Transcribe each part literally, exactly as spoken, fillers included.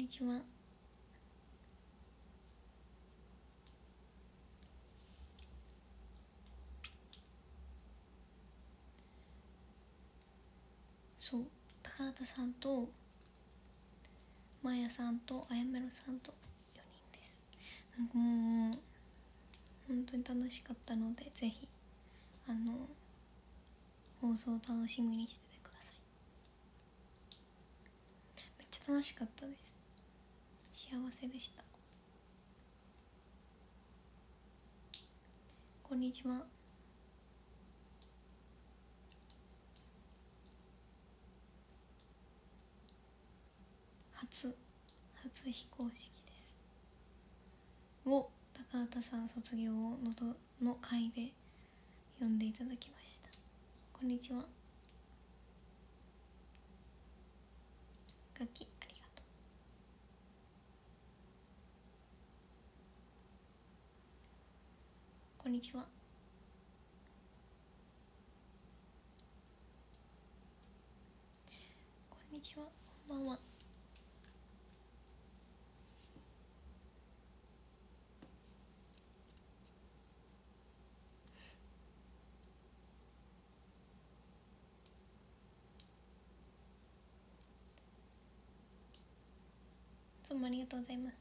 こんにちは。そう、高畑さんとまやさんとあやめろさんとよにんです。なんかもう本当に楽しかったので、ぜひあの放送を楽しみにしててください。めっちゃ楽しかったです。幸せでした。こんにちは。初初非公式ですを高畑さん卒業のとの会で呼んでいただきました。こんにちは。ガキありがとう。こんにちは。こんにちは。こんばんは。どうもありがとうございます。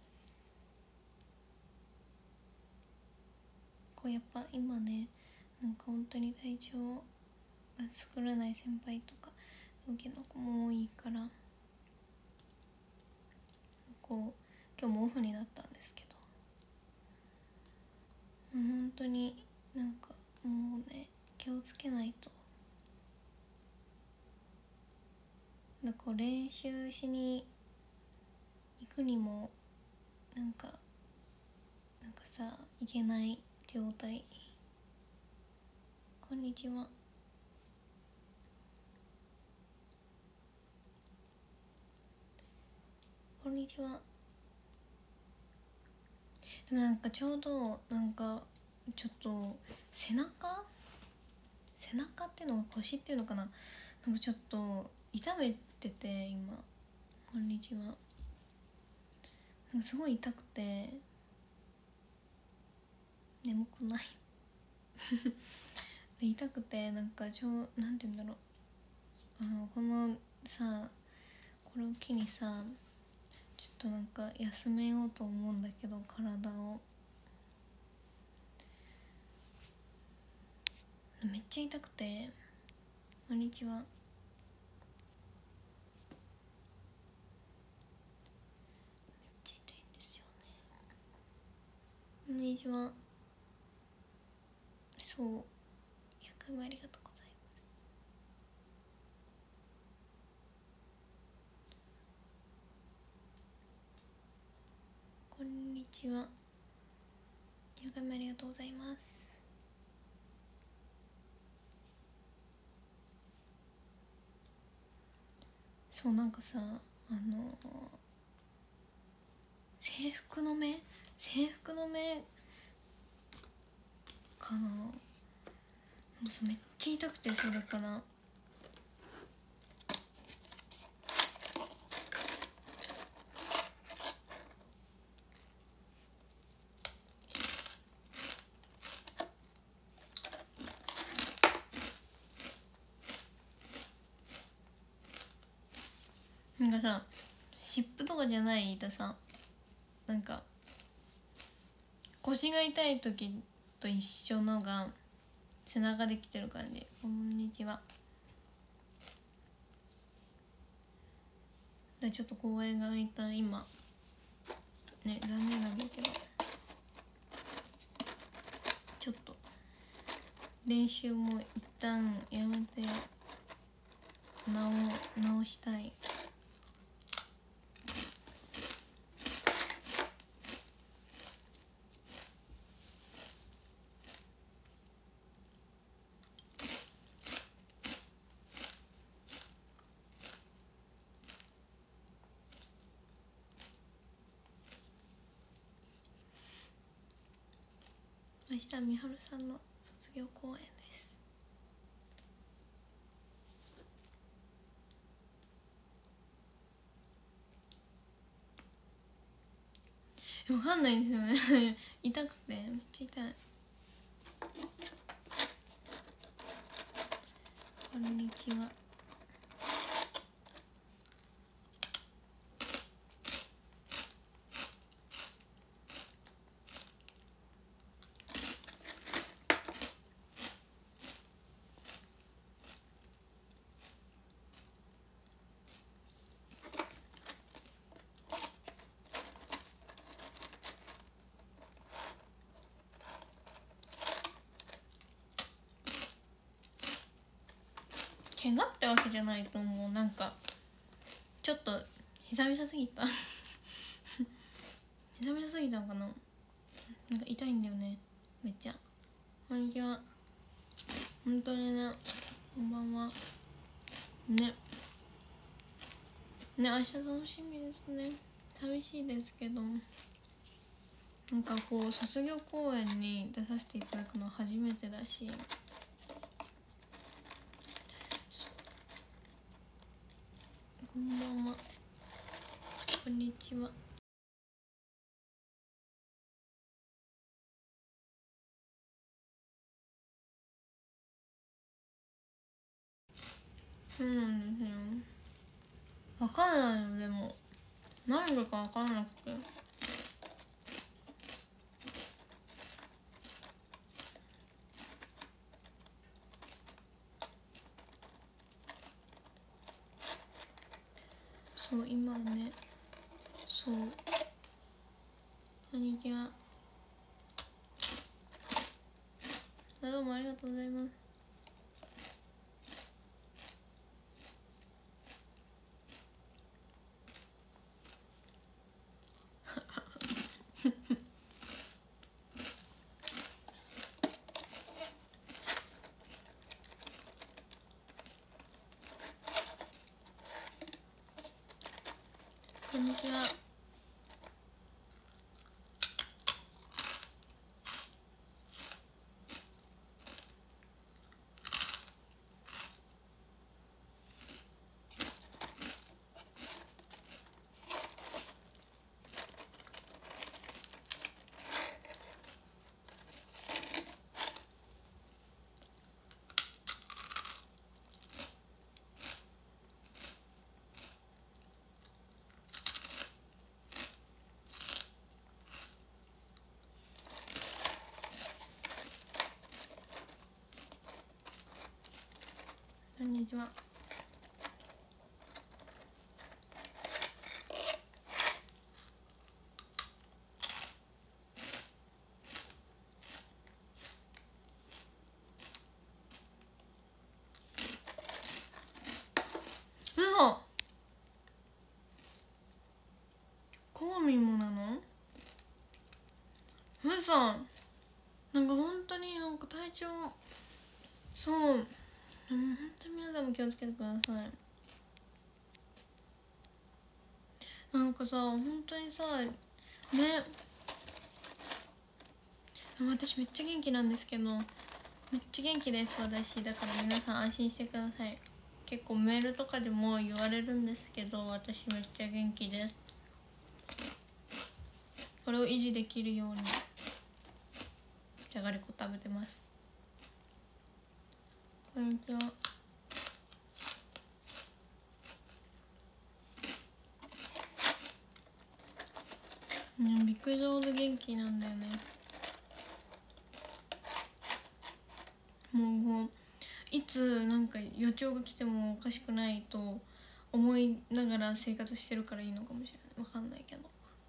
こうやっぱ今ね、なんか本当に体調が作らない先輩とか同期の子も多いから、こう今日もオフになったんですけど、もう本当になんかもうね、気をつけないと。なんか練習しに行くにもなんかなんかさ、行けない状態。こんにちは。こんにちは。でもなんかちょうどなんかちょっと背中背中っていうのが腰っていうのかな、なんかちょっと痛めてて今。こんにちは。なんかすごい痛くて眠くない痛くて、なんかちょなんて言うんだろう、あのこのさ、これを機にさ、ちょっとなんか休めようと思うんだけど、体をめっちゃ痛くて。こんにちは。めっちゃ痛いんですよね。こんにちは。そう、ひゃくかいめありがとうございます。こんにちは。ひゃくかいめありがとうございます。そう、なんかさ、あの制服の目制服の目かな、もうめっちゃ痛くて、それからなんかさ、湿布とかじゃない痛さ、なんか腰が痛い時と一緒のが背中できてる感じ。こんにちは。ちょっと公演が空いた今ね、残念なんだけど、ちょっと練習も一旦やめて直直したい。明日はみはるさんの卒業公演です。 わかんないんですよね痛くてめっちゃ痛い。こんにちは。怪我ってわけじゃないと思う。なんかちょっと久々すぎた久々すぎたのかな。なんか痛いんだよねめっちゃ。こんにちは。本当にね、こんばんは。ねね、明日楽しみですね。寂しいですけど、なんかこう卒業公演に出させていただくのは初めてだし、こんばんは。こんにちは。そうなんですよ。わかんないよ。でも何でかわかんなくて、そう今ね、そう、こんにちは。どうもありがとうございます。こんにちは。こんにちは。うそ、コーミンもなの？うそ、なんか本当になんか体調、そう、うん、本当に皆さんも気をつけてください。なんかさ、本当にさ、ね、私めっちゃ元気なんですけど、めっちゃ元気です私。だから皆さん安心してください。結構メールとかでも言われるんですけど、私めっちゃ元気です。これを維持できるようにじゃがりこ食べてます。こんにちは。うん、びっくりするほど元気なんだよね。もういつなんか予兆が来てもおかしくないと思いながら生活してるからいいのかもしれない。わかんないけど。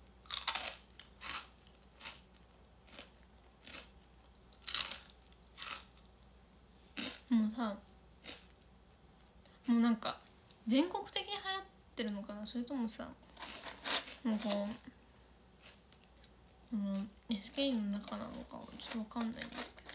もうさ、もうなんか全国的に流行ってるのかな、それともさ、もうこうこの エスケー の中なのかはちょっとわかんないんですけど。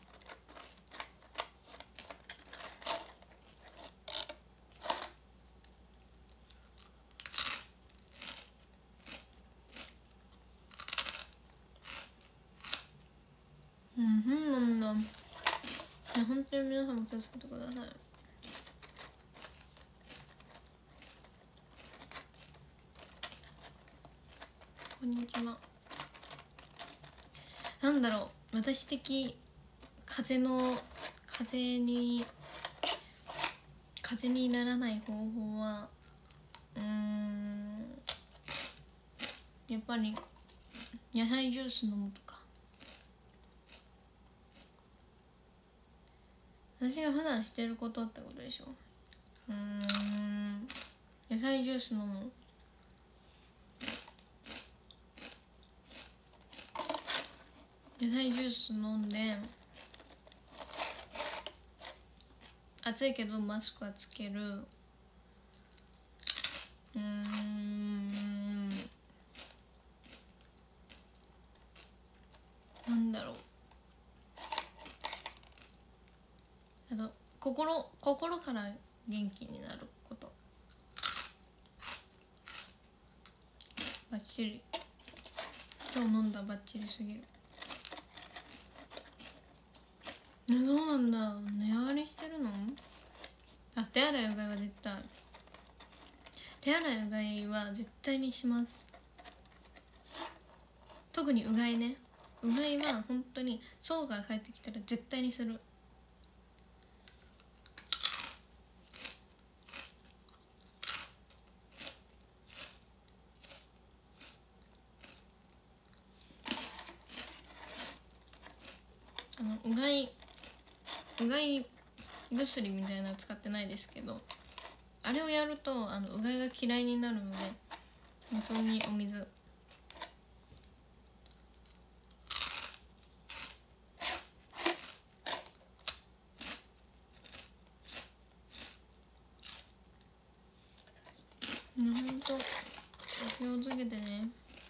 うん、うんなんだ。いや本当に皆さんも気をつけてください。こんにちは。 なんだろう、私的風邪の風邪に風邪にならない方法は、うーんやっぱり野菜ジュース飲むとか。私が普段してることってことでしょ。うーん野菜ジュース飲む。野菜ジュース飲んで、暑いけどマスクはつける。うーんなんだろう、あと心心から元気になること。バッチリ、今日飲んだバッチリすぎる。え、そうなんだ。値上がりしてるの？あ、手洗いうがいは絶対。手洗いうがいは絶対にします。特にうがいね。うがいは本当に外から帰ってきたら絶対にする。あのうがいうがい薬みたいなの使ってないですけど、あれをやるとあのうがいが嫌いになるので、本当にお水。ほんと気をつけてね。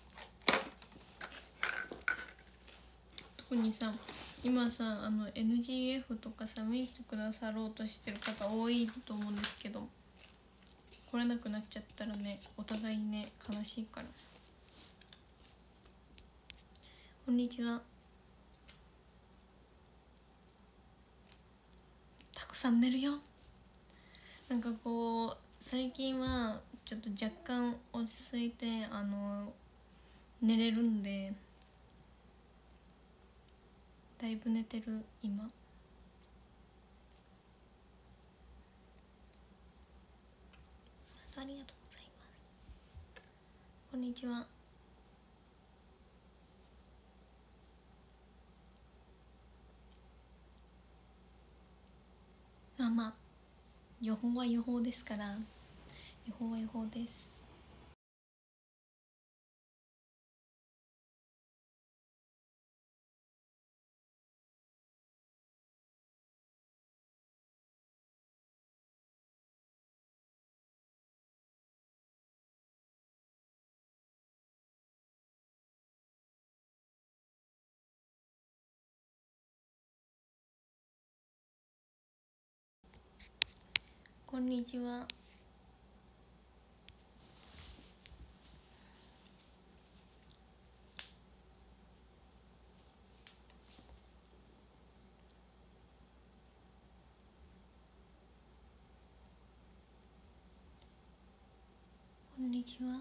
特にさ、今さあの エヌジーエフ とかさ見てくださろうとしてる方多いと思うんですけど、来れなくなっちゃったらね、お互いね悲しいから。こんにちは。たくさん寝るよ。なんかこう最近はちょっと若干落ち着いてあの寝れるんで、だいぶ寝てる今。ありがとうございます。こんにちは。まあまあ予報は予報ですから、予報は予報です。こんにちは。こんにちは。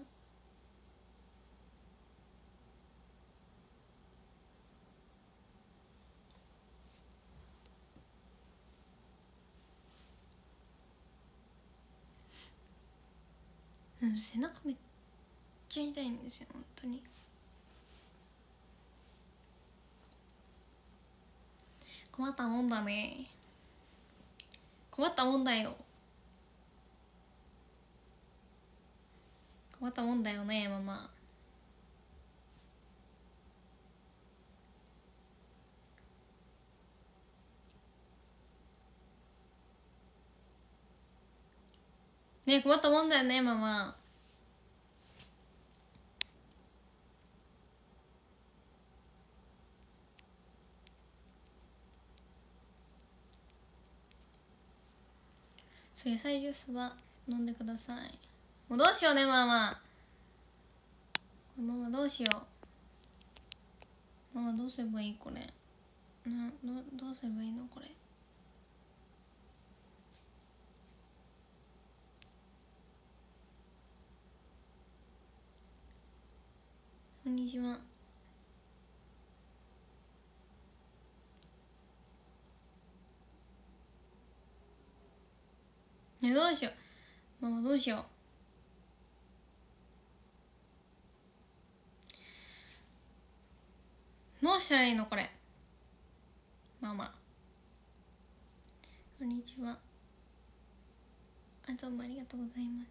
うん、背中めっちゃ痛いんですよ本当に。困ったもんだね。困ったもんだよ。困ったもんだよねママ。ね、困ったもんだよねママ。そう、野菜ジュースは飲んでください。もうどうしようねママ。ママどうしよう。ママどうすればいいこれ。などどうすればいいのこれ。こんにちは。 え、どうしようママ、どうしよう。どうしたらいいのこれ。ママ、こんにちは。あ、どうもありがとうございます。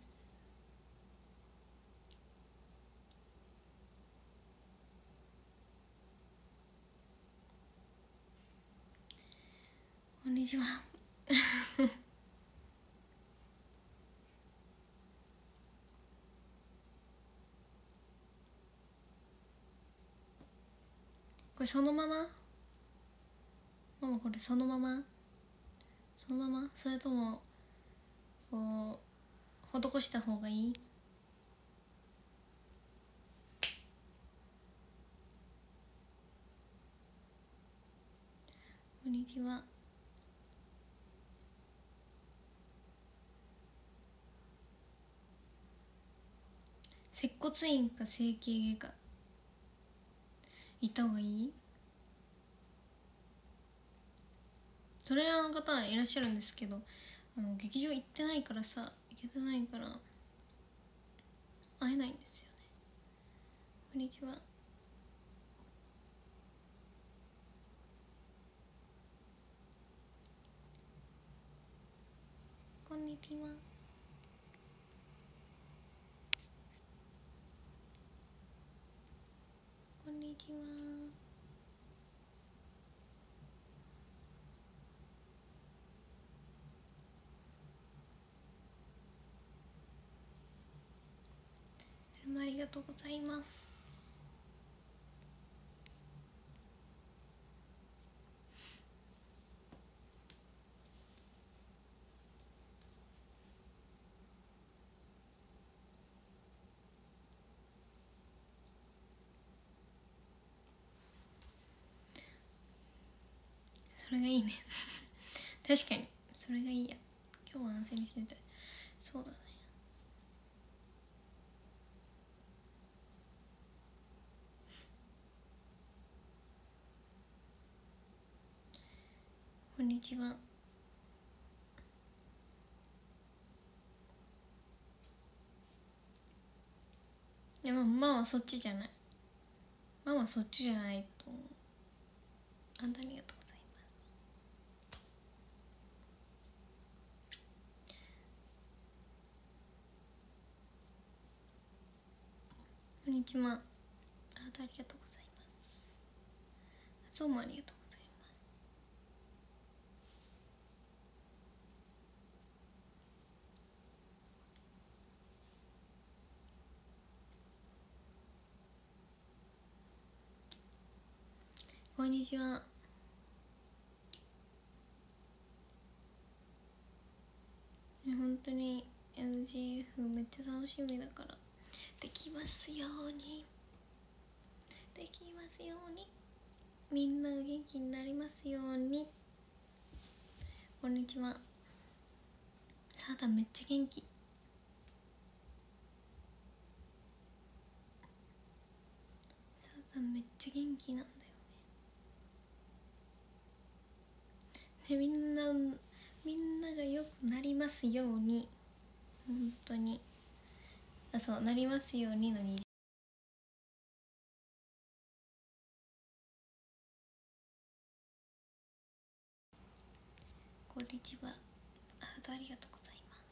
こんにちは。これそのままママ、これそのままそのままそれともこう施した方がいい？こんにちは。接骨院か整形外科行った方がいい？トレーナーの方いらっしゃるんですけど、あの劇場行ってないからさ、行けてないから会えないんですよね。こんにちは。こんにちは。こんにちは。どうもありがとうございます。それがいいね。確かにそれがいいや。今日は安静にしてて。そうだね。こんにちは。いや、ママはそっちじゃない。ママはそっちじゃないと思う。あんたありがとうございます。こんにちは。あんたありがとうございます。どうもありがとうございます。こんにちは。本当に エヌジーエフ めっちゃ楽しみだから、できますように、できますように、みんなが元気になりますように。こんにちは。さあためっちゃ元気。さあためっちゃ元気なんだよね。でみんなみんなが良くなりますように、本当に。あ、そう、なりますようにのに。こんにちは。ハートありがとうございます。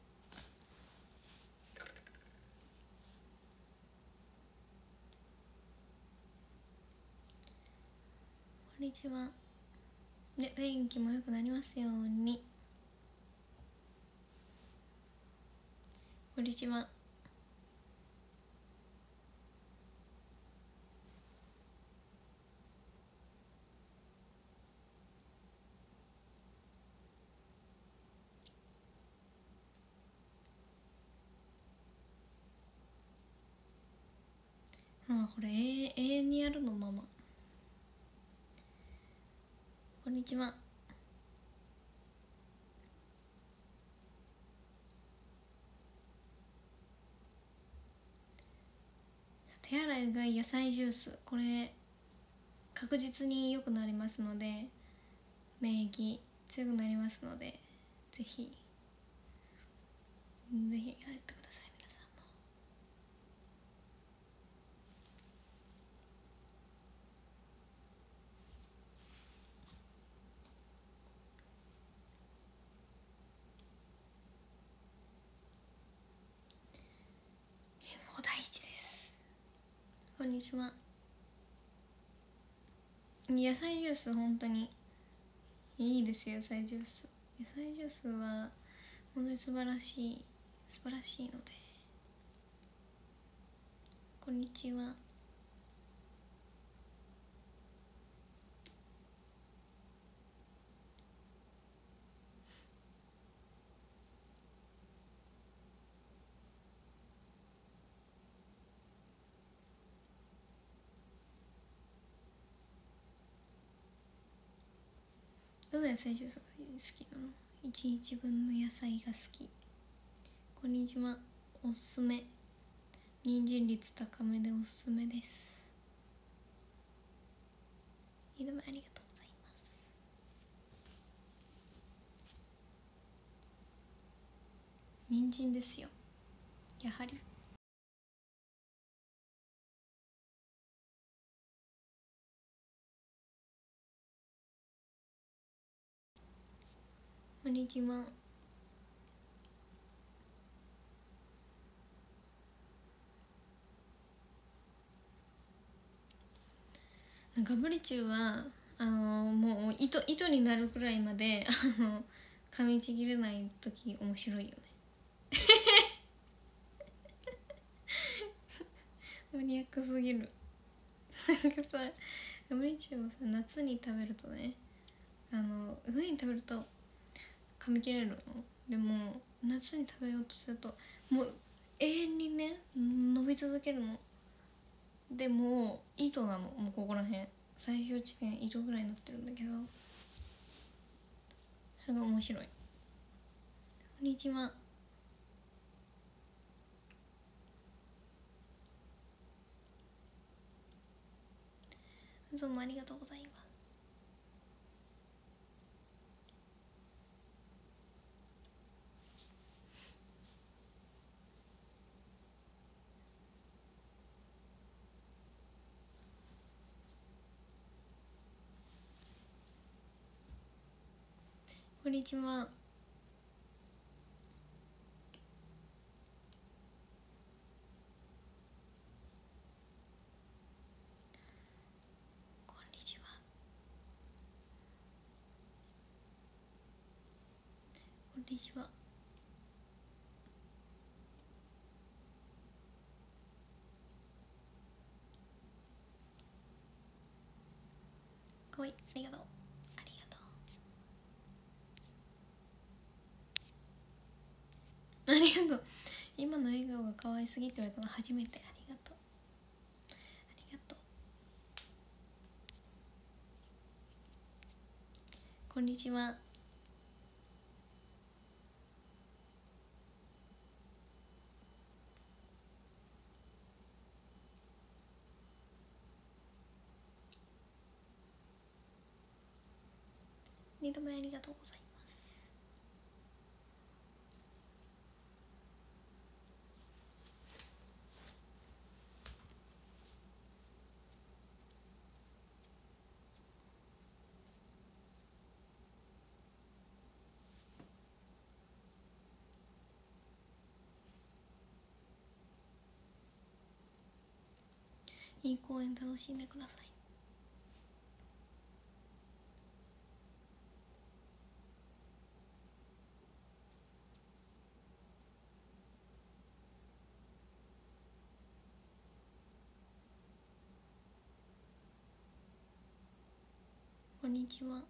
こんにちは。で、天気も良くなりますように。こんにちは。あ、これ永遠にやるのママ。こんにちは。手洗いうがい野菜ジュース、これ確実に良くなりますので、免疫強くなりますので、ぜひ返ってください皆さんも。健康第一です。こんにちは。野菜ジュース本当にいいですよ。野菜ジュース野菜ジュースは本当に素晴らしい素晴らしいので。こんにちは。どの野菜ジュースが好きなの？いちにちぶんの野菜が好き。こんにちは。おすすめ。人参率高めでおすすめです。いつもありがとうございます。人参ですよ、やはり。こんにちは。ガブリチュウはあのもう糸糸になるくらいまであの噛みちぎれない時面白いよねマニアックすぎるなんかさ、ガブリチュウをさ夏に食べるとね、あの冬に食べると噛み切れるの。でも夏に食べようとするともう永遠にね伸び続けるの。でも糸なの、もうここら辺最終地点糸ぐらいになってるんだけど、それが面白い。こんにちは。どうもありがとうございます。こんにちは。こんにちは。こんにちは。かわいい、ありがとうありがとうありがとう。今の笑顔が可愛すぎって言われたの初めて。ありがとうありがとう。こんにちは。二度目ありがとうございます。いい公園楽しんでください。こんにちは。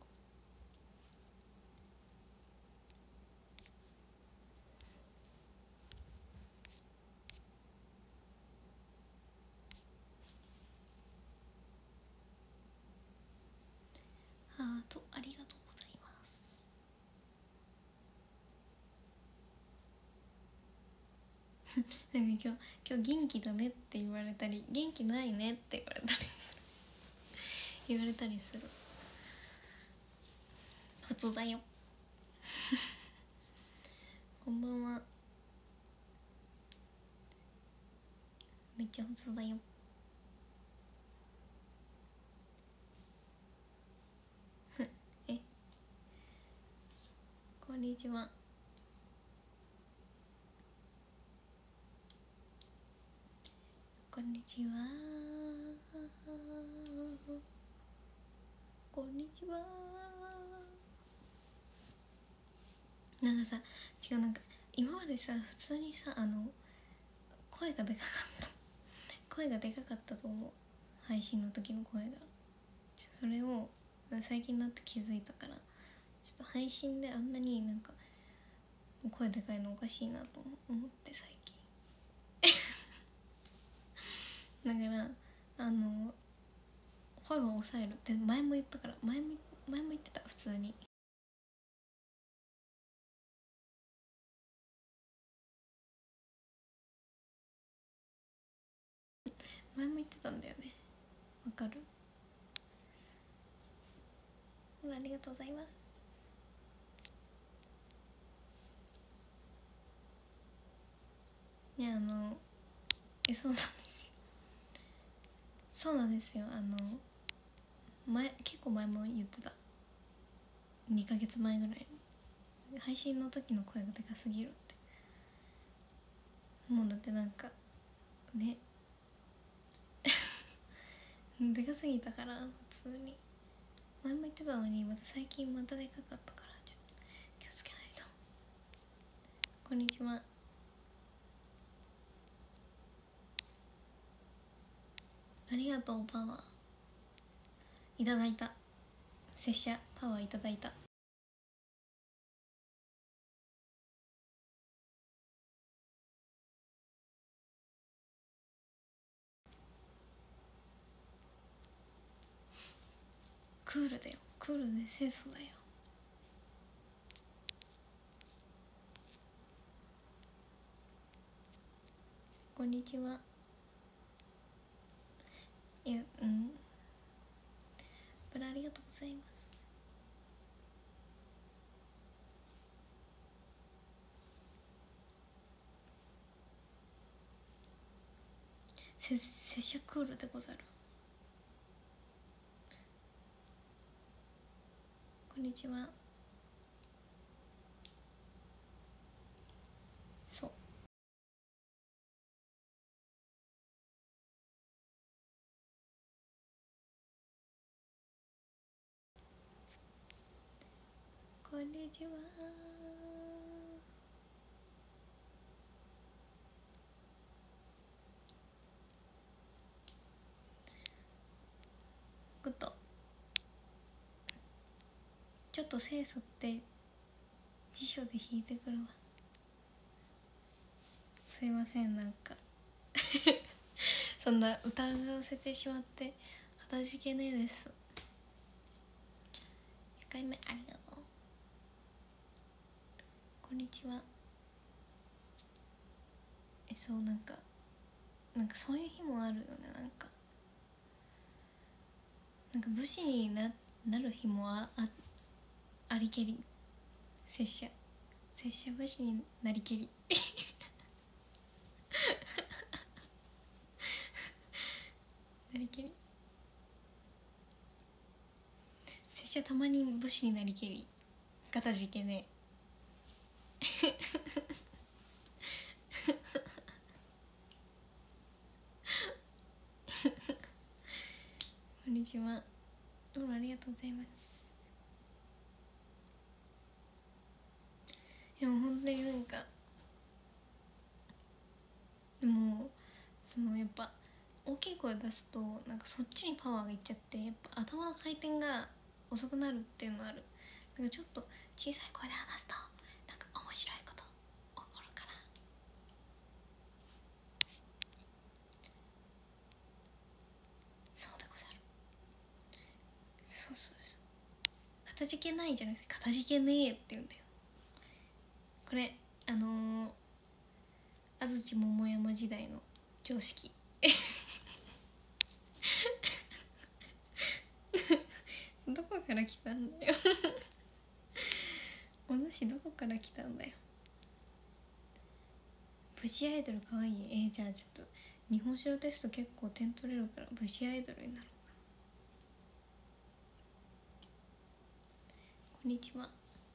ハートありがとうございますなんか今日今日元気だねって言われたり元気ないねって言われたりする言われたりする。普通だよこんばんは。 めっちゃ普通だよ。え、こんにちは。こんにちは。こんにちは。なんかさ、違う、なんか今までさ、普通にさ、あの声がでかかった声がでかかったと思う、配信の時の声が。それを最近になって気づいたから、ちょっと配信であんなになんか声でかいのおかしいなと思って最近だからあの声を抑えるって前も言ったから、前も前も言ってた、普通に。前も言ってたんだよね。わかる？ありがとうございます。いや、あのえそうなんですよ。そうなんですよ。あの前結構前も言ってた、にかげつまえぐらいに配信の時の声がでかすぎるって。もうだってなんかねでかすぎたから、普通に前も言ってたのに、また最近またでかかったから、ちょっと気をつけないと。こんにちは。ありがとう。パワーいただいた。拙者パワーいただいた。クールだよ、クールで清楚だよ。こんにちは。いや、うんこれありがとうございます。せ拙者クールでござる。こんにちは。そう、こんにちは。グッド。ちょっと清楚って辞書で引いてくるわ。すいません、なんかそんな疑わせてしまってかたじけねえです。いっかいめありがとう。こんにちは。えそうなんかなんかそういう日もあるよね。なんかなんか武士に な, なる日も あ, あ, ありけり。拙者拙者武士になりけりなりけり。拙者たまに武士になりけり。かたじけねえこんにちは。どうもありがとうございます。でも本当になんかでもそのやっぱ大きい声出すとなんかそっちにパワーがいっちゃって、やっぱ頭の回転が遅くなるっていうのある。だからちょっと小さい声で話すとなんか面白いこと起こるから。そうでござる。そうそうそう。かたじけないじゃなくてかたじけねえって言うんだよ。これあのー、安土桃山時代の常識どこから来たんだよお主どこから来たんだよ。プチアイドルかわいい。えー、じゃあちょっと日本史のテスト結構点取れるから武士アイドルになる。こんにちは。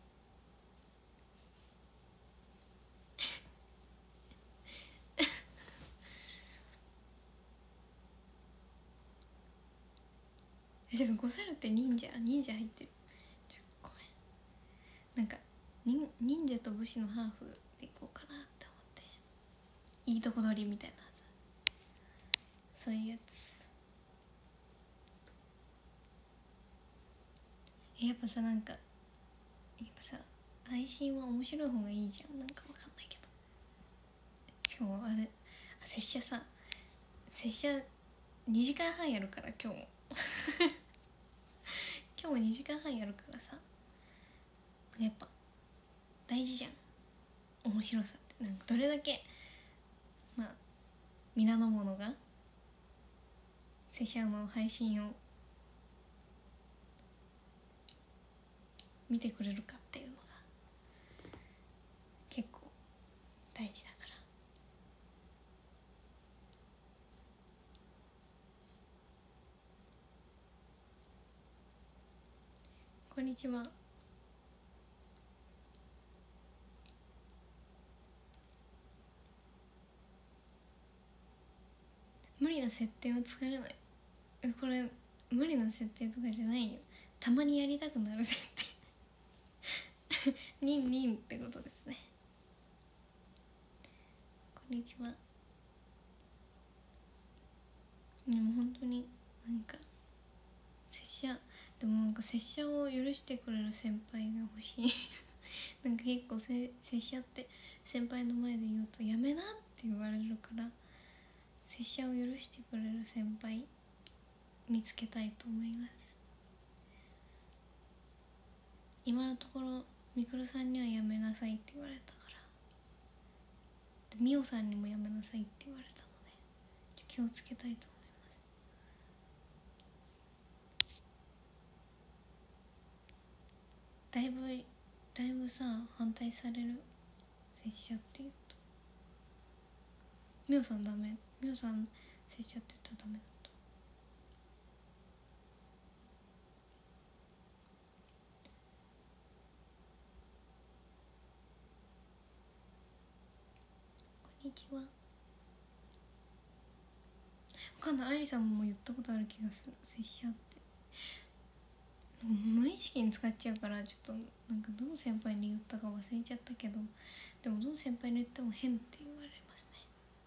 え、ちょっとゴサルって忍者忍者入ってる。ちょごめん、なんか忍忍者と武士のハーフでいこうかなって思って、いいとこ取りみたいなさ、そういうやつ。え、やっぱさ、なんかやっぱさ、配信は面白い方がいいじゃん。なんかわかんないけど、しかもあれ、拙者さ、拙者にじかんはんやるから今日も今日もにじかんはんやるからさ、やっぱ大事じゃん、面白さって。なんかどれだけまあ皆の者が拙者の配信を見てくれるかっていうのが結構大事だから。こんにちは。無理な設定は疲れない。これ無理な設定とかじゃないよ。たまにやりたくなる設定ニンニンってことですね。こんにちは。でも本当になんか拙者でもなんか拙者を許してくれる先輩が欲しいなんか結構せ拙者って先輩の前で言うとやめなって言われるから、拙者を許してくれる先輩見つけたいと思います。今のところみくるさんにはやめなさいって言われたから、でみおさんにもやめなさいって言われたので気をつけたいと思います。だいぶだいぶさ反対される、拙者って言うと。みおさんダメ、みおさん拙者って言ったらダメだった。こんにちは。わかんない、愛理さんも言ったことある気がする、拙者って。無意識に使っちゃうからちょっとなんかどの先輩に言ったか忘れちゃったけど、でもどの先輩に言っても変って言われますね。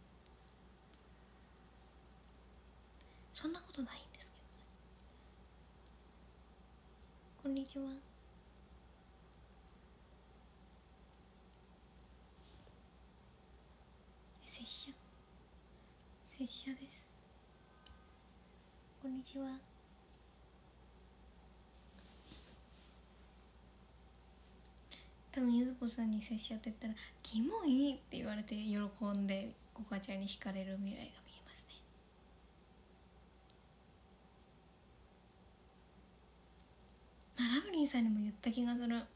そんなことないんですけどね。こんにちは。拙者拙者です。こんにちは。多分ゆずこさんに拙者って言ったら「キモい」って言われて喜んでコカちゃんに惹かれる未来が見えますね。あ、ラブリンさんにも言った気がする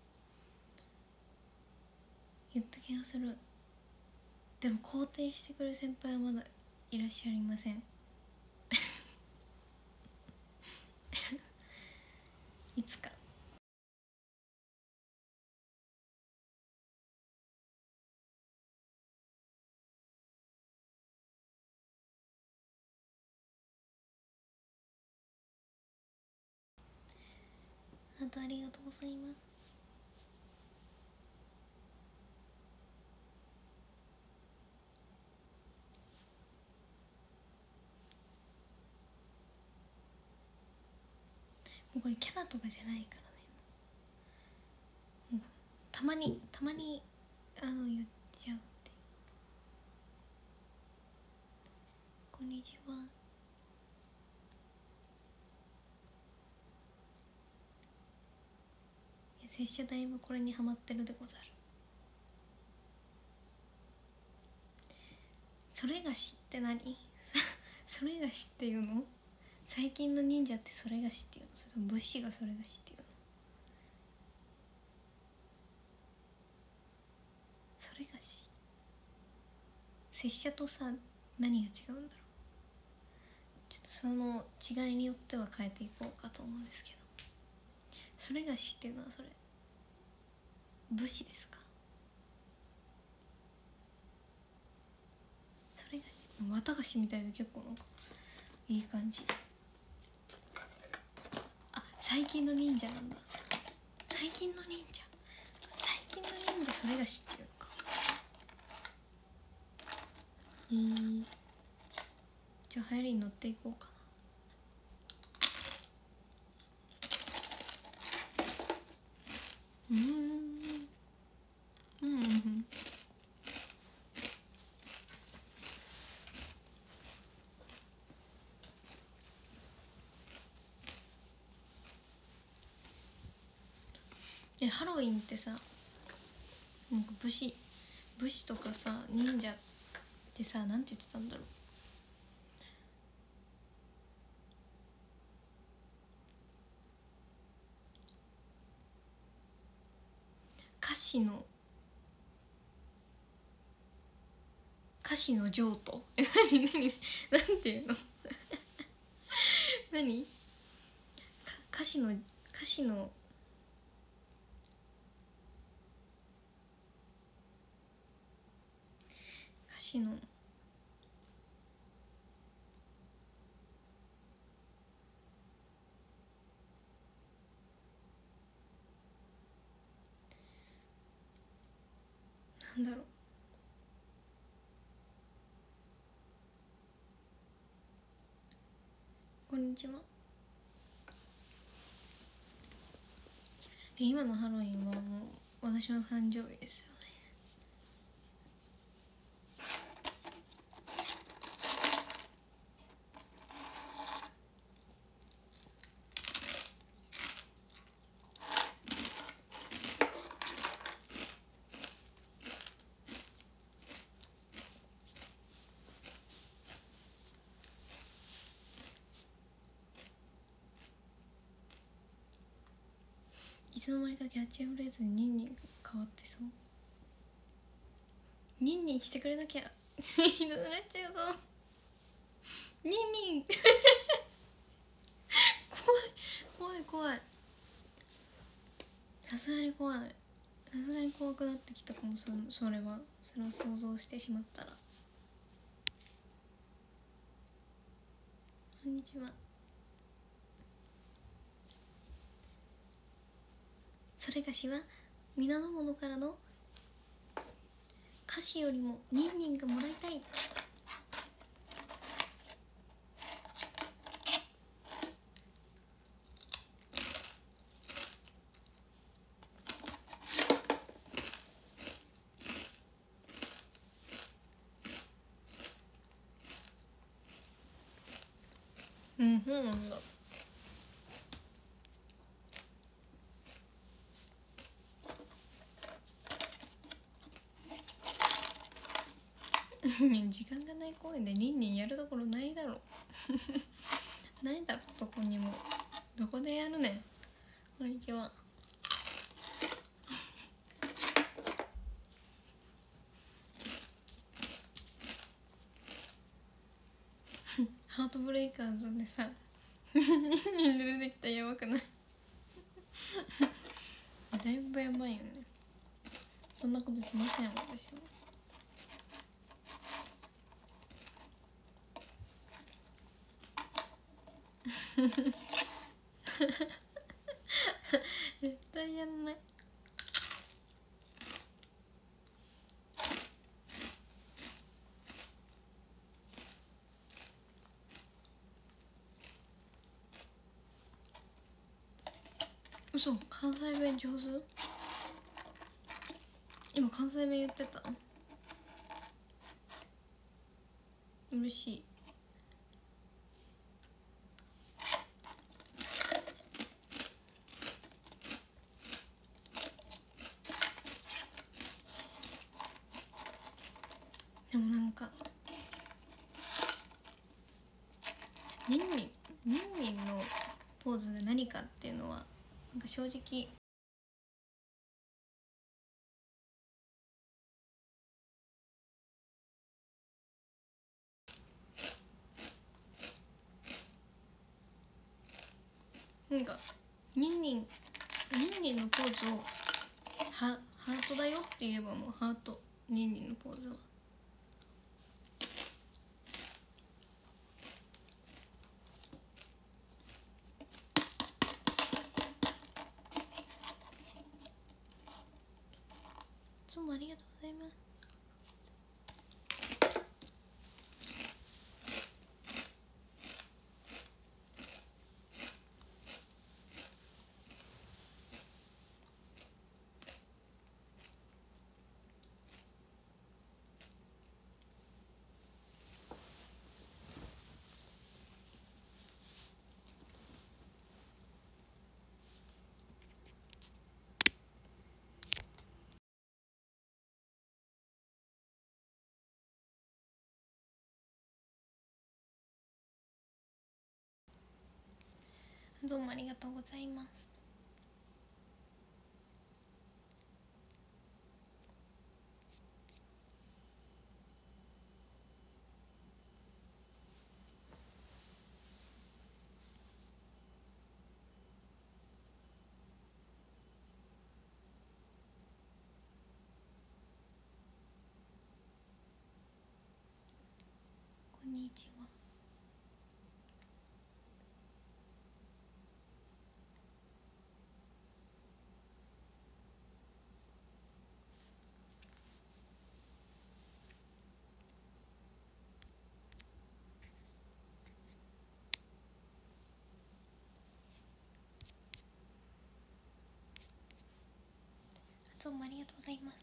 言った気がする。でも肯定してくれる先輩はまだいらっしゃいませんいつか。あとありがとうございます。もうこれキャラとかじゃないからね。もうたまにたまにあの言っちゃうって。こんにちは。いや拙者だいぶこれにハマってるでござる。それがしって何それがしっていうの？最近の忍者ってそれがしっていうの？それとも武士がそれがしっていうの？それがし拙者とさ何が違うんだろっとその違いによっては変えていこうかと思うんですけど、それがしっていうのはそれ武士ですか？それがし綿菓子みたいで結構なんかいい感じ。あ、最近の忍者なんだ。最近の忍者最近の忍者それがしっていうか。えー、じゃあ流行りに乗っていこうかな。うんうんうん。え、ハロウィンってさ、なんか武士武士とかさ忍者ってさ、なんて言ってたんだろう。歌詞の歌詞の譲渡え、何何なんていうの何か歌詞の歌詞の歌詞のなんだろう。こんにちは。今のハロウィンはもう私の誕生日ですよね。いつの間にかキャッチフレーズにニンニン変わってそう。ニンニンしてくれなきゃいたずらしちゃうぞ。ニンニン怖い怖い怖い。さすがに怖い。さすがに怖くなってきたかも。そそれはそれを想像してしまったら。こんにちは。それがしは皆の者からの歌詞よりもニンニンがもらいたい。うん、そうなんだ。時間がない公園でニンニンやるところないだろないだろ、どこにも。どこでやるねん。こんにちは。ハートブレイカーズでさニンニンで出てきたらやばくないだいぶやばいよね。そんなことしません私は。絶対やんない。嘘、関西弁上手？今関西弁言ってた？嬉しい。でもなんかニンニンニンニンのポーズが何かっていうのはなんか正直なんかニンニンニンニンのポーズをハハートだよって言えばもうハート、ニンニンのポーズは。いつもありがとうございます。どうもありがとうございます。こんにちは。どうもありがとうございます。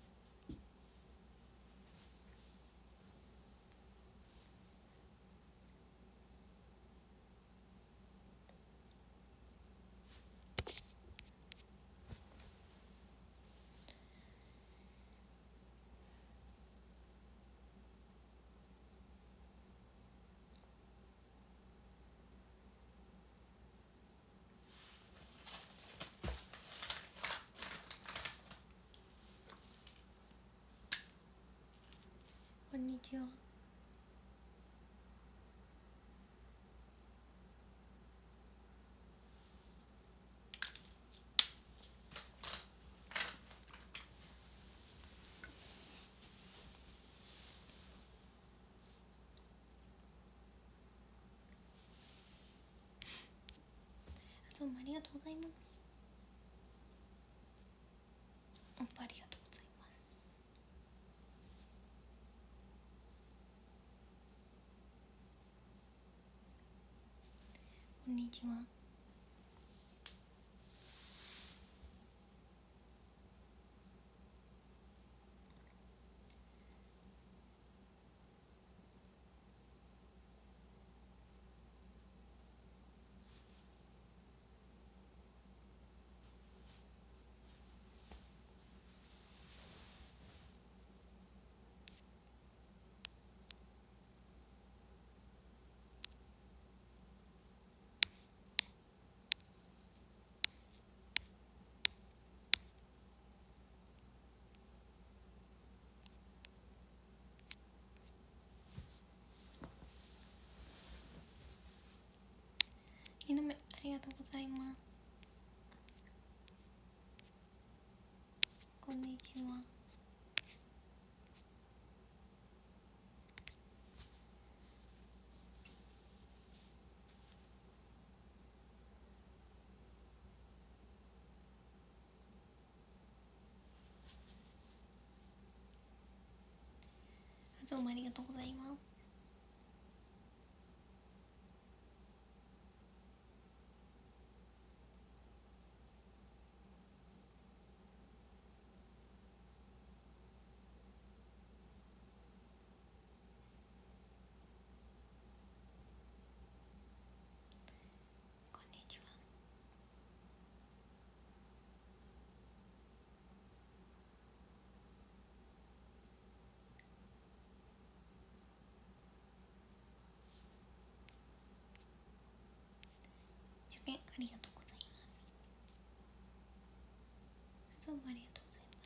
こんにちは。どうもありがとうございます。おっぱありがとうございます。こんにちは。二度目ありがとうございます。こんにちは。どうもありがとうございます。こんにちは。受験ありがとうございます。どうもありがとうございます。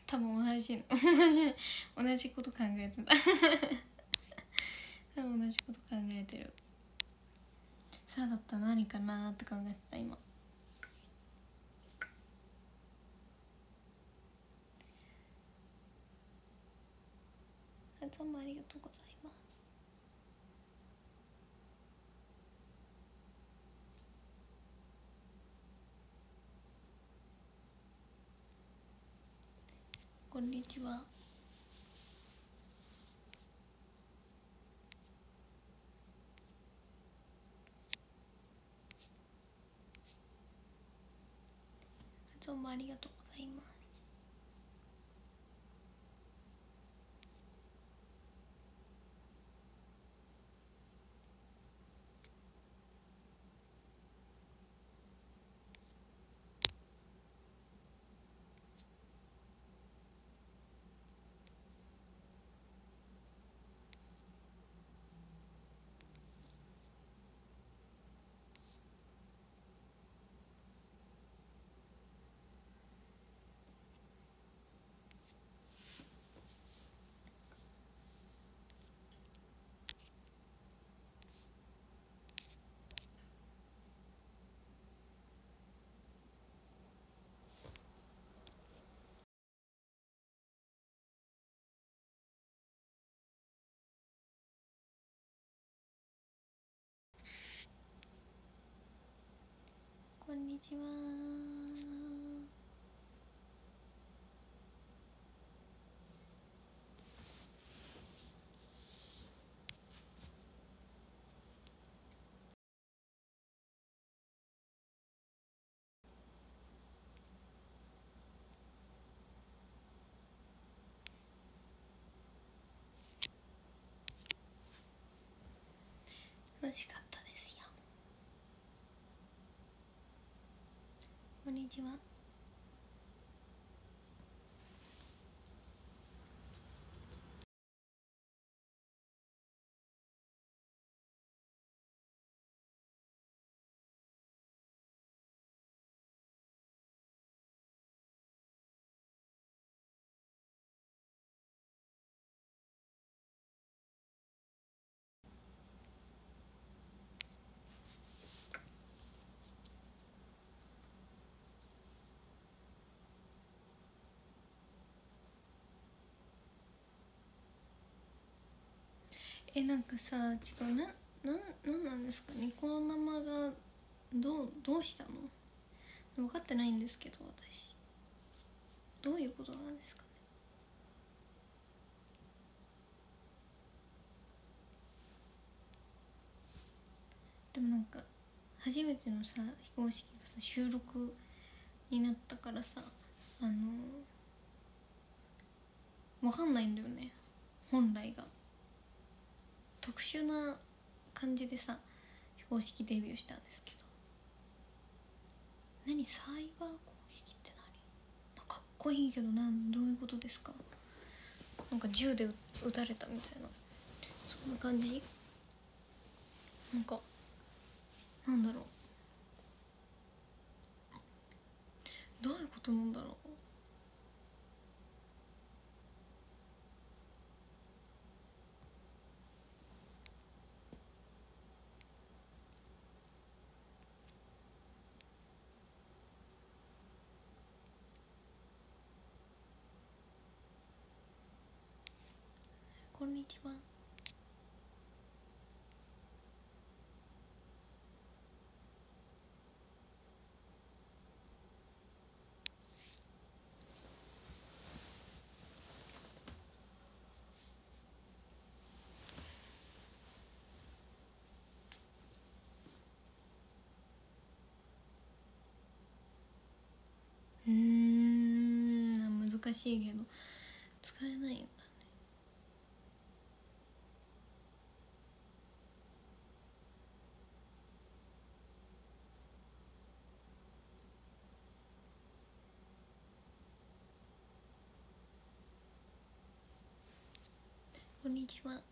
多分同じ同じ同じこと考えてた多分同じこと考えてる。サラだったら何かなーって考えてた今。どうもありがとうございます。こんにちは。どうもありがとうございます。こんにちは。楽しかったですよ。こんにちは。え、なんかさ、違う、な、なん、なんなんですか、ニコ生がどう、どうしたの？分かってないんですけど、私どういうことなんですかね。でもなんか初めてのさ非公式がさ収録になったからさ、あの分かんないんだよね、本来が。特殊な感じでさ非公式デビューしたんですけど、何サイバー攻撃って何？かっこいいけど、なんどういうことですか？なんか銃で撃たれたみたいな、そんな感じ。なんかなんだろう、どういうことなんだろう。こんにちは。うーん、難しいけど使えないよ。こんにちは。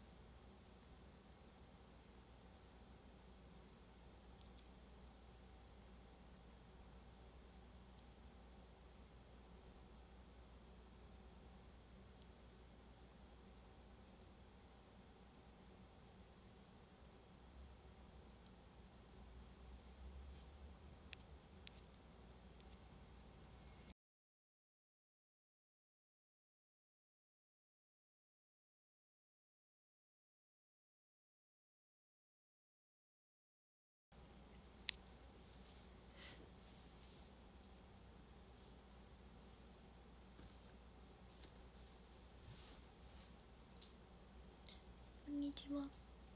ちは。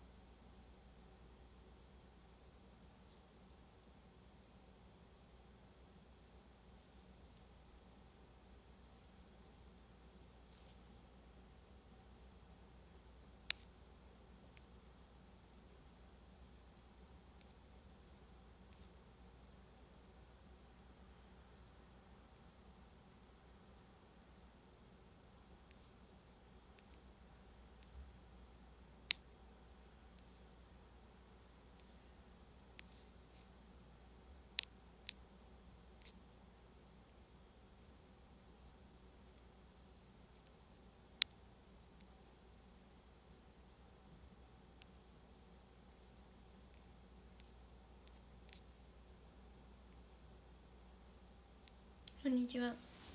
こんにちは。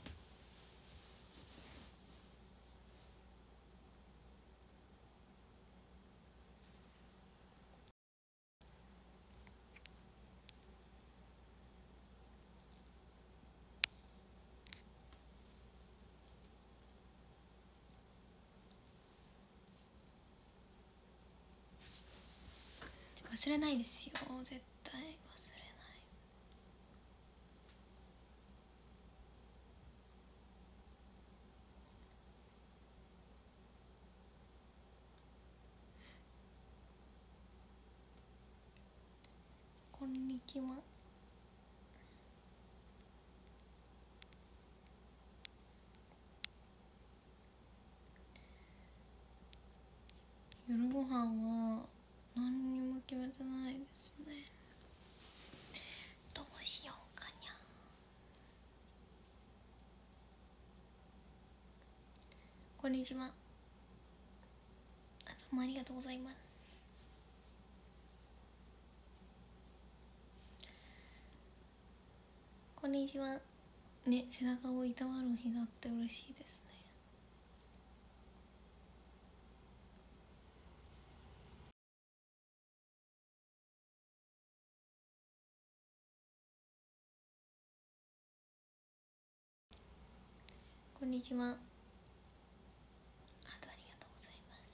忘れないですよ、絶対忘れない。こんにちは。夜ご飯は何にも決めてないですね。どうしようかにゃ。こんにちは。あ、どうもありがとうございます。こんにちは。ね、背中をいたわる日があって嬉しいですね。こんにちは。あとありがとうございます。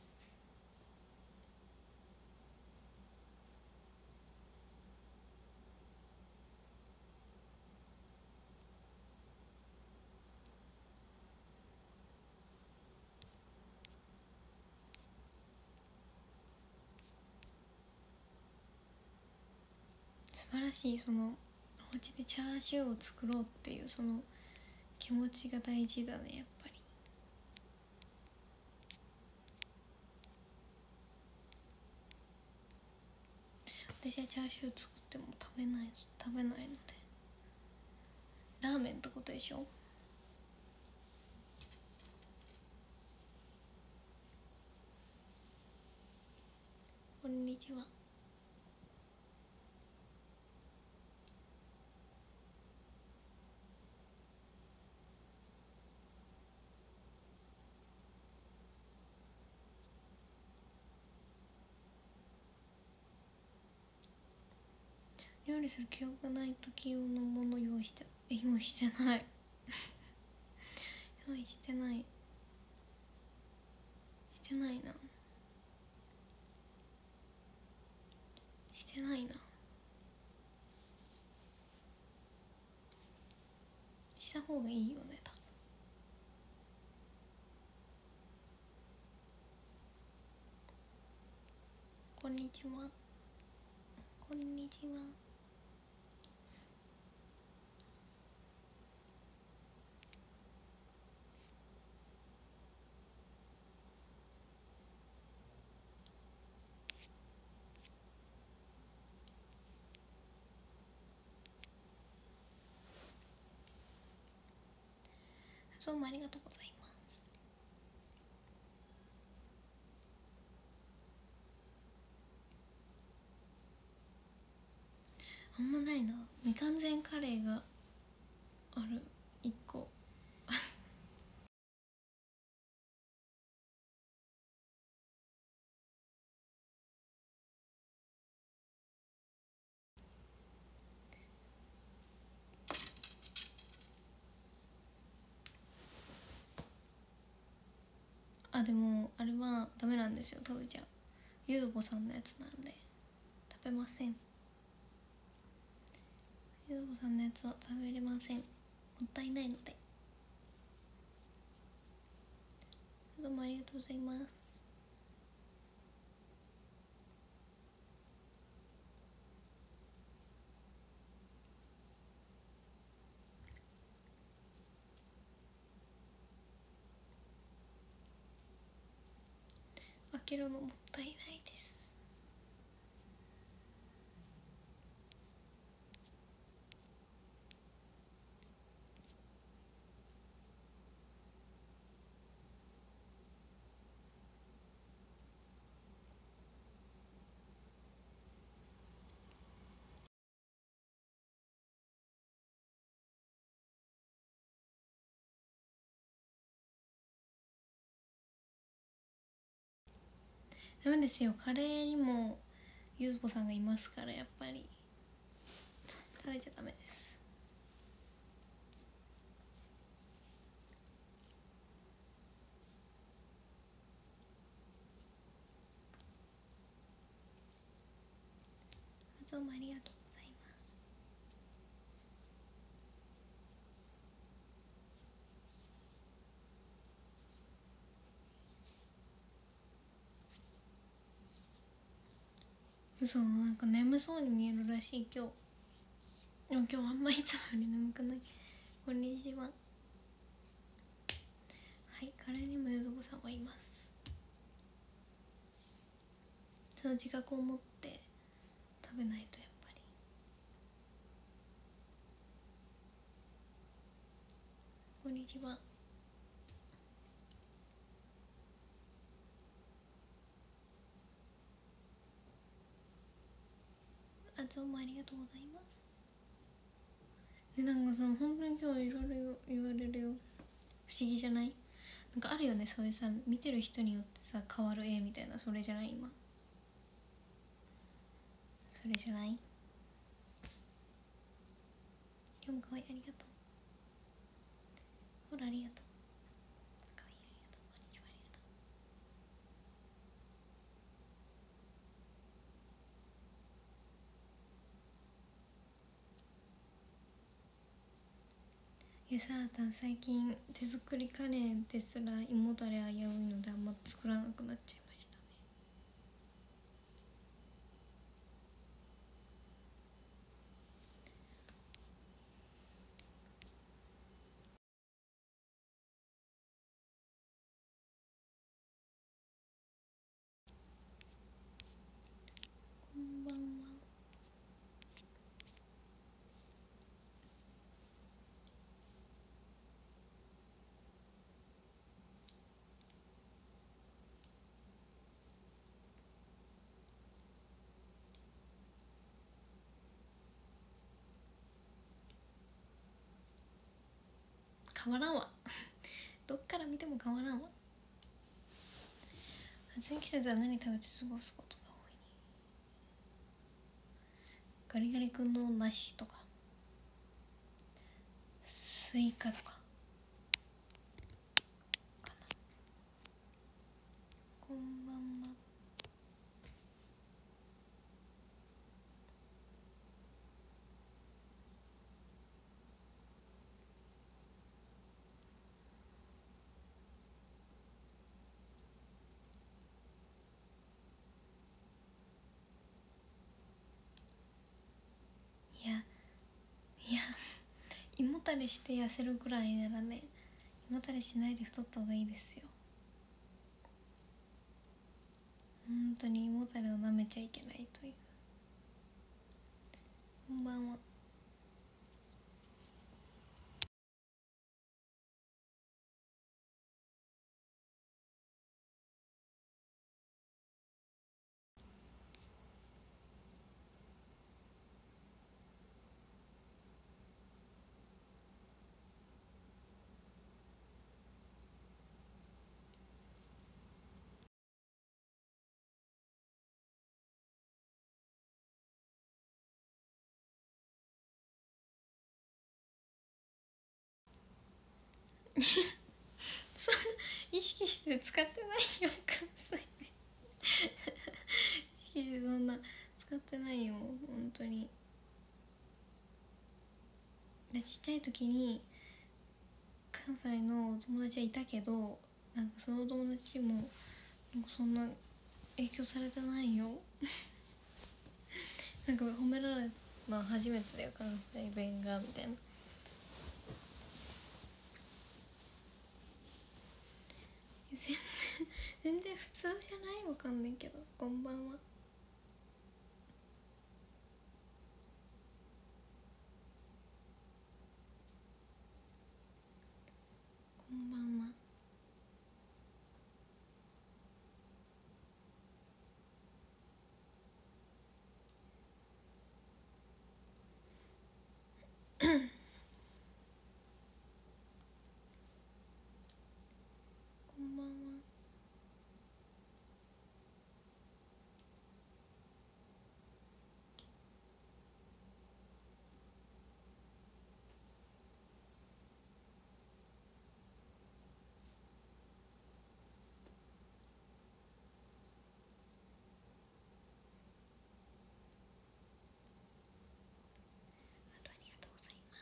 素晴らしい。そのお家でチャーシューを作ろうっていうその気持ちが大事だね、やっぱり。私はチャーシュー作っても食べない食べないので。ラーメンってことでしょ。こんにちは。料理する記憶がない時用のもの用意して用意してない用意してないしてないなしてないなした方がいいよね、多分。こんにちは。こんにちは。どうもありがとうございます。あんまないな。未完全カレーがあるいっこあ、でもあれはダメなんですよ、食べちゃう。 ゆずぼさんのやつなんで食べません。ゆずぼさんのやつは食べれません。もったいないので。どうもありがとうございます。開けるのもったいないです。ダメですよ、カレーにもゆずぼさんがいますから、やっぱり食べちゃダメです。どうもありがとうございます。嘘、なんか眠そうに見えるらしい今日。でも今日あんまいつもより眠くない。こんにちは。はい、カレーにもゆずぼさんはいます。その自覚を持って食べないとやっぱり。こんにちは。あ、どうもありがとうございます。で、なんかさ、本当に今日いろいろ言われるよ。不思議じゃない？なんかあるよね、そういうさ、見てる人によってさ変わる絵みたいな。それじゃない？今それじゃない？今日もかわいい、ありがとう。ほら、ありがとう。かわいい、ありがとう。こんにちは、ありがとう。いやさあたん、最近手作りカレーですら胃もたれ危ういのであんま作らなくなっちゃいましたね。こんばんは。変わらんわどっから見ても変わらんわ。暑い季節は何食べて過ごすことが多い？ガリガリ君の梨とかスイカとかかな。こんばんは。いやいや胃もたれして痩せるくらいならね、胃もたれしないで太った方がいいですよ。本当に胃もたれを舐めちゃいけないという。こんばんは。そんな意識して使ってないよ関西弁識してそんな使ってないよ本当に。でちっちゃい時に関西の友達はいたけど、なんかその友達もなんかそんな影響されてないよなんか褒められたの初めてだよ、関西弁がみたいな。全然全然普通じゃない、わかんないけど。こんばんは。こんばんは。こんばんは。あとありがとうございます。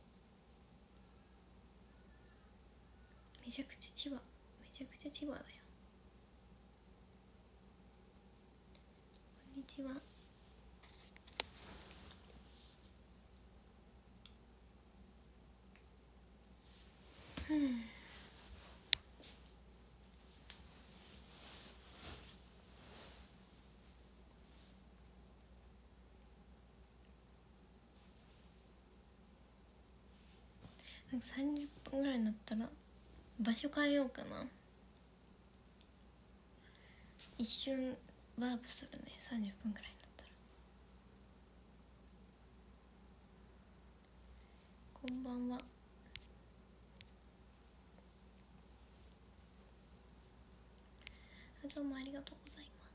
めちゃくちゃ千葉、めちゃくちゃ千葉だよ。こんにちは。うんなんかさんじゅっぷんぐらいになったら場所変えようかな。一瞬ワープするね、さんじゅっぷんぐらいになったら。こんばんは。どうもありがとうございます。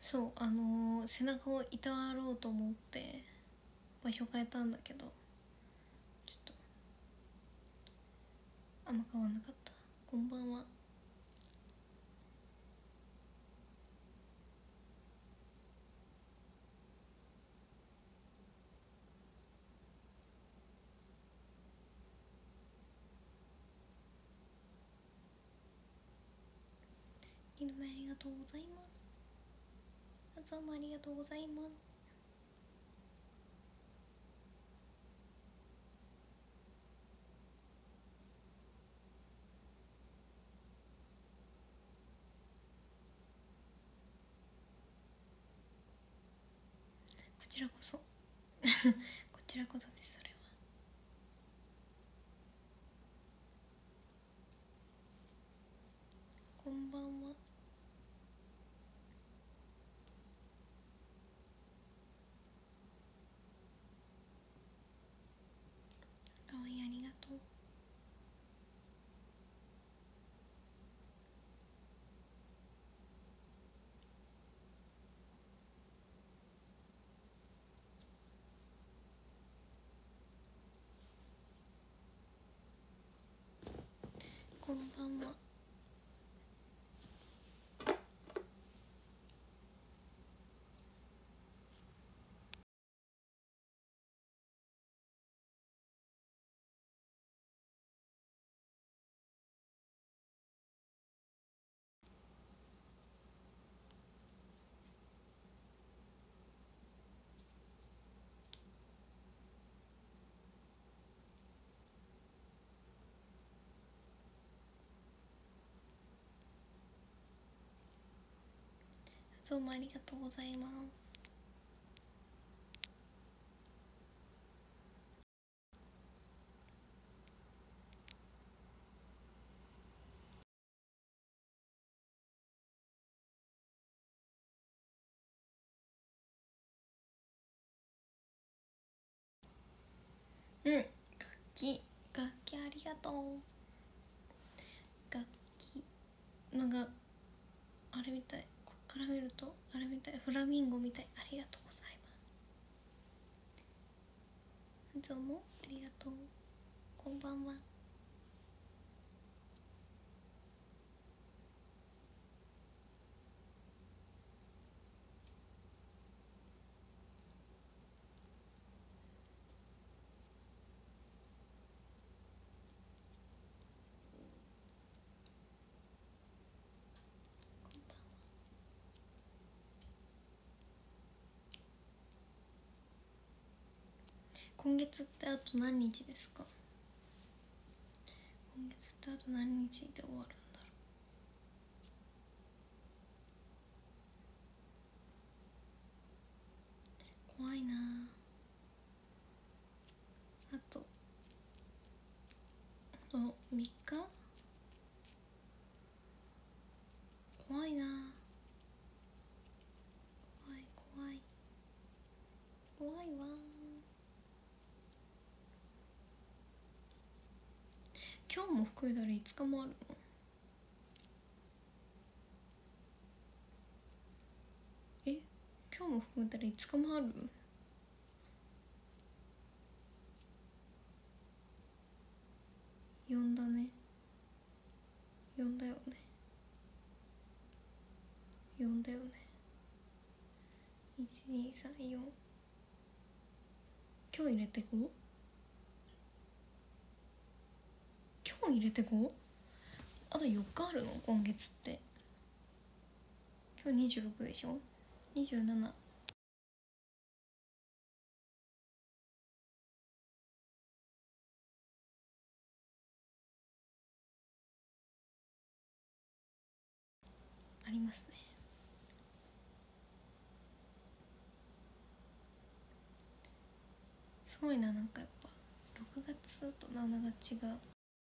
そう、あのー、背中をいたわろうと思って場所変えたんだけど、ちょっとあんま変わんなかった。こんばんは。イルメありがとうございます。どうもありがとうございます。こちらこそこちらこそです。それはこんばんは。かわいい、ありがとう。こんばんは。どうもありがとうございます。うん、楽器楽器ありがとう。楽器なんかあれみたい、こっから見るとあれみたい、フラミンゴみたい。ありがとうございます。どうもありがとう。こんばんは。 今月ってあと何日ですか？今月ってあと何日で終わるんだろう。怖いなあ。あとあとみっか。怖いな。怖い怖い怖いわ。今日も含めたらいつかもあるの？え、今日も含めたらいつかもある？呼んだね。呼んだよね。呼んだよね。いちにさんよん。今日入れてご？今日入れてご？あとよっかあるの今月って。今日にじゅうろくでしょ。にじゅうなな。ありますね。すごいな。なんかやっぱろくがつとしちが違う。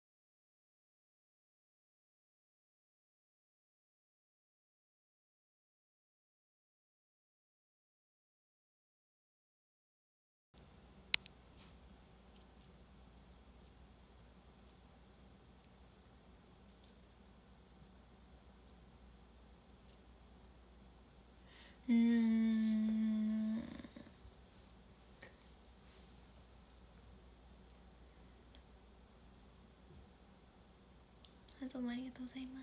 うーん。どうもありがとうございます。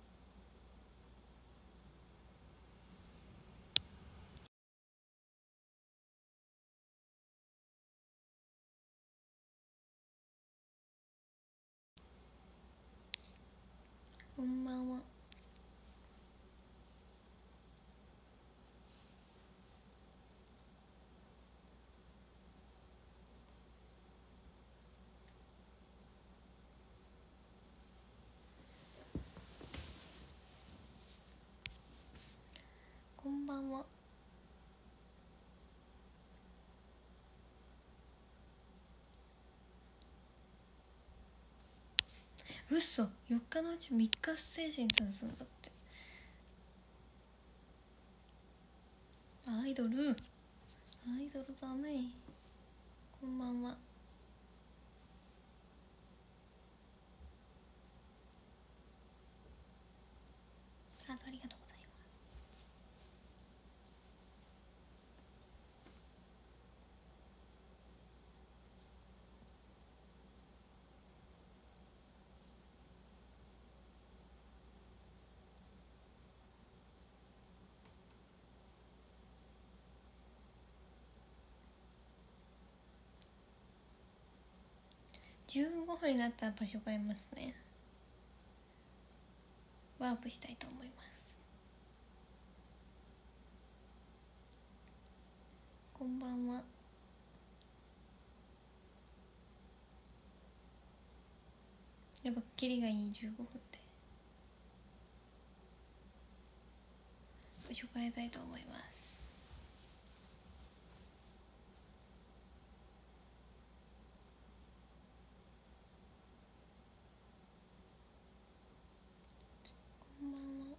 こんばんは。こんばんは。うそ、よっかのうちみっかステージに立つんだって。アイドルアイドルだね。こんばんは。ありがとうございます。じゅうごふんになったら場所変えますね。ワープしたいと思います。こんばんは。やっぱキリがいいじゅうごふんで場所変えたいと思います。こんばんは。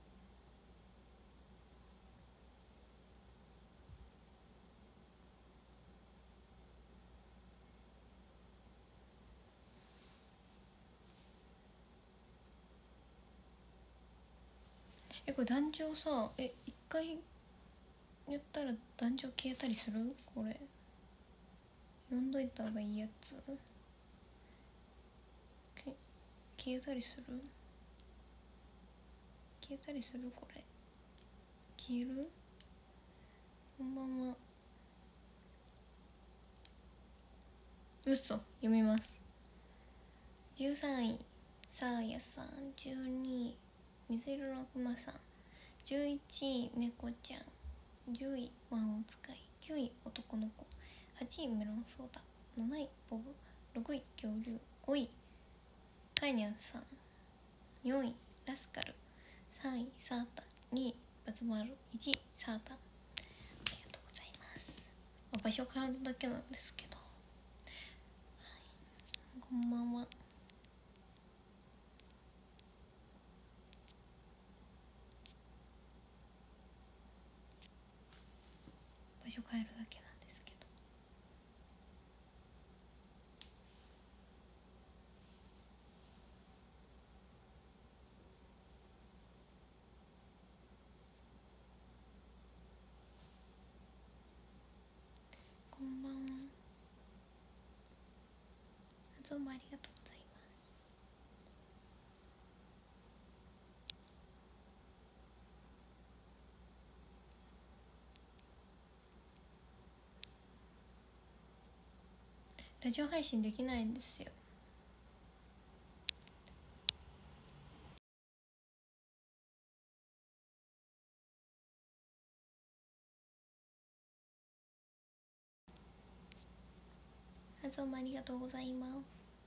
え、これ壇上さ、え、一回やったら壇上消えたりする？これ読んどいた方がいいやつ。消えたりする？消えたりする？これ消える？こんばんは。うそ、読みます。じゅうさんいサーヤさん、じゅうにい水色のくまさん、じゅういちい猫ちゃん、じゅういワンお使い、きゅうい男の子、 はちいメロンソーダ、なないボブ、ろくい恐竜、ごいカイニャンさん、よんいラスカル、さんいサータ、にいバツマル、いちいサータ。ありがとうございます。場所変わるだけなんですけど、はい、こんばんは。場所変えるだけなんですけど、こんばんは。どうもありがとうございます。ラジオ配信できないんですよ。どうもありがとうございます。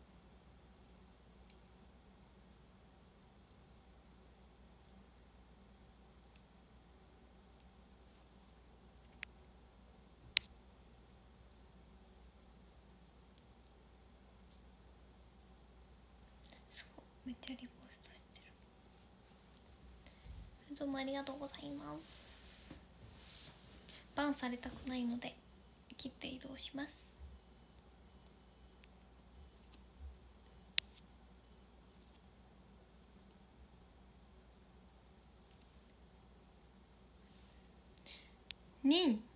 すごい、めっちゃリポストしてる。どうもありがとうございます。バンされたくないので切って移動します。ニン